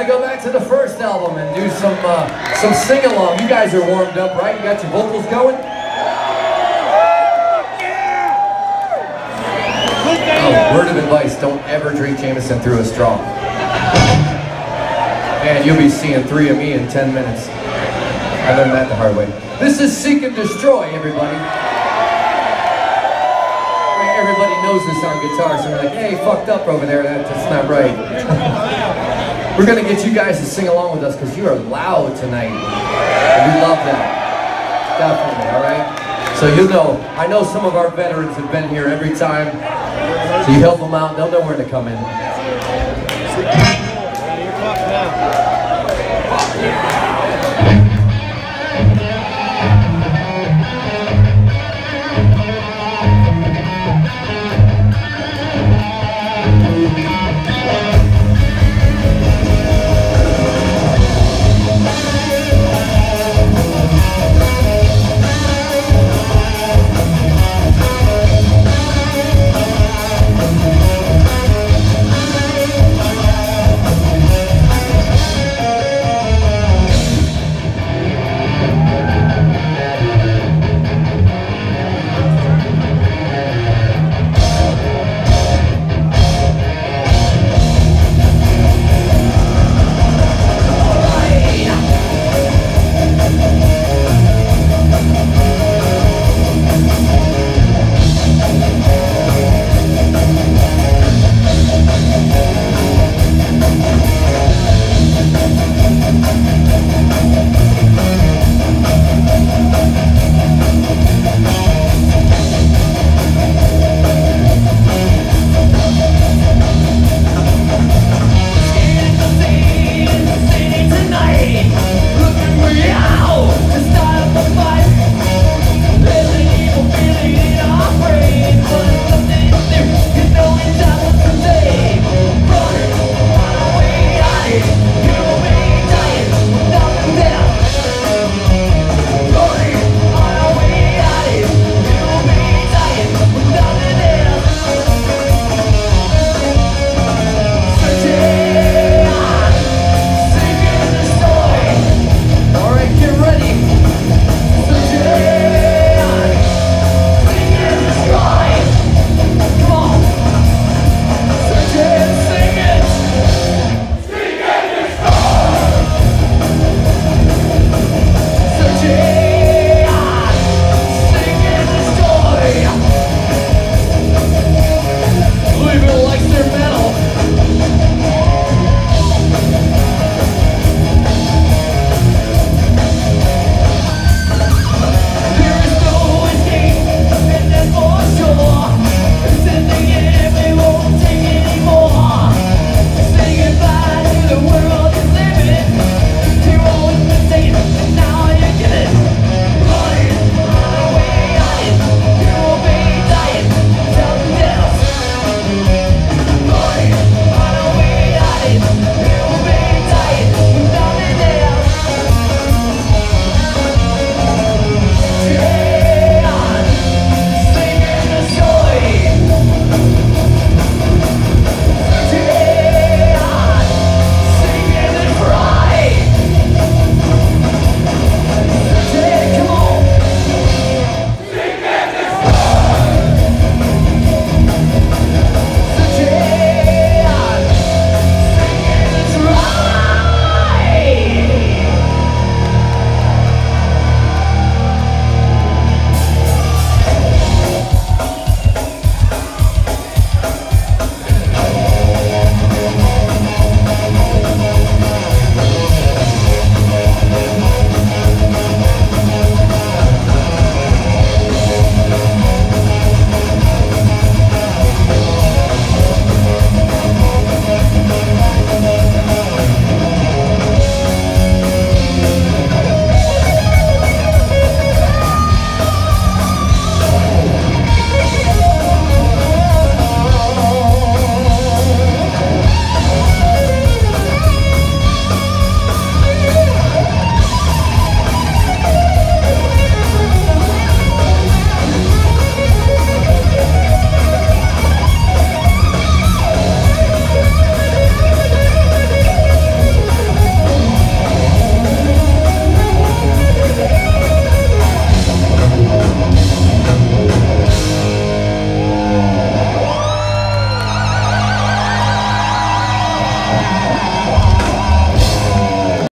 go back to the first album and do some sing-along. You guys are warmed up, right? You got your vocals going? Oh, word of advice, don't ever drink Jameson through a straw. And you'll be seeing 3 of me in 10 minutes. I learned that the hard way. This is Seek and Destroy, everybody. Everybody knows this on guitar, so they're like, hey, fucked up over there, that's not right. We're gonna get you guys to sing along with us because you are loud tonight. And we love that. Definitely, alright? So you'll know, I know some of our veterans have been here every time, so you help them out, they'll know where to come in.